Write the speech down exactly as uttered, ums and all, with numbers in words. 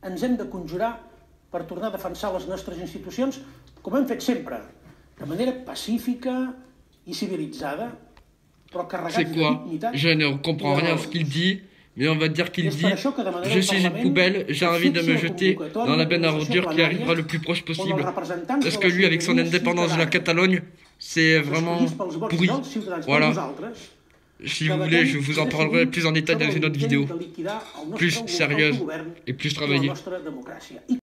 ens hem de conjurar per tornar a defensar les nostres institucions, com hem fet sempre, de manera pacífica i civilitzada, però carregats de dignitat. Je ne comprends rien à ce qu'il dit, mais on va dire qu'il dit « Je suis une poubelle, j'ai envie de me jeter dans la benne à ordures qui arrivera le plus proche possible. » Parce que lui, avec son indépendance de la Catalogne, c'est vraiment pourri. Voilà. Si vous voulez, je vous en parlerai plus en détail dans une autre vidéo, plus sérieuse et plus travaillée.